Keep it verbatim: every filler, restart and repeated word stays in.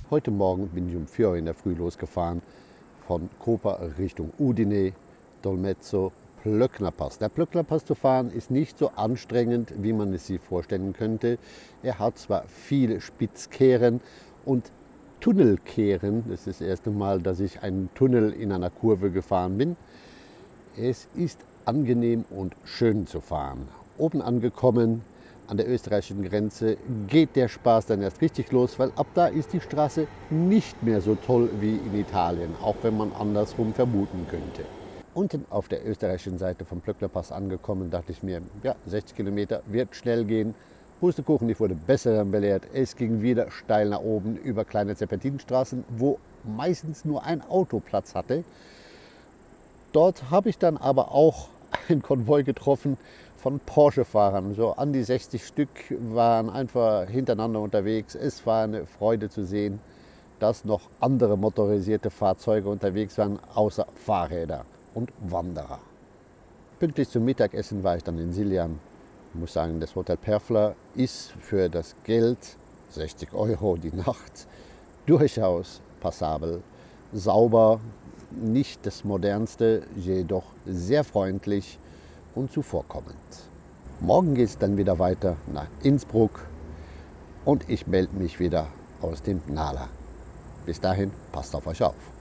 Heute Morgen bin ich um vier Uhr in der Früh losgefahren von Koper Richtung Udine, Dolmezzo, Plöcknerpass. Der Plöcknerpass zu fahren ist nicht so anstrengend, wie man es sich vorstellen könnte. Er hat zwar viele Spitzkehren und Tunnelkehren. Das ist das erste Mal, dass ich einen Tunnel in einer Kurve gefahren bin. Es ist angenehm und schön zu fahren. Oben angekommen, an der österreichischen Grenze, geht der Spaß dann erst richtig los, weil ab da ist die Straße nicht mehr so toll wie in Italien, auch wenn man andersrum vermuten könnte. Unten auf der österreichischen Seite vom Plöcknerpass angekommen, dachte ich mir, ja, sechzig Kilometer wird schnell gehen. Pustekuchen, ich wurde besser belehrt. Es ging wieder steil nach oben über kleine Serpentinenstraßen, wo meistens nur ein Auto Platz hatte. Dort habe ich dann aber auch einen Konvoi getroffen von Porsche-Fahrern. So an die sechzig Stück waren einfach hintereinander unterwegs. Es war eine Freude zu sehen, dass noch andere motorisierte Fahrzeuge unterwegs waren, außer Fahrräder und Wanderer. Pünktlich zum Mittagessen war ich dann in Siljan. Ich muss sagen, das Hotel Perfla ist für das Geld, sechzig Euro die Nacht, durchaus passabel, sauber, nicht das modernste, jedoch sehr freundlich und zuvorkommend. Morgen geht es dann wieder weiter nach Innsbruck und ich melde mich wieder aus dem Nala. Bis dahin, passt auf euch auf.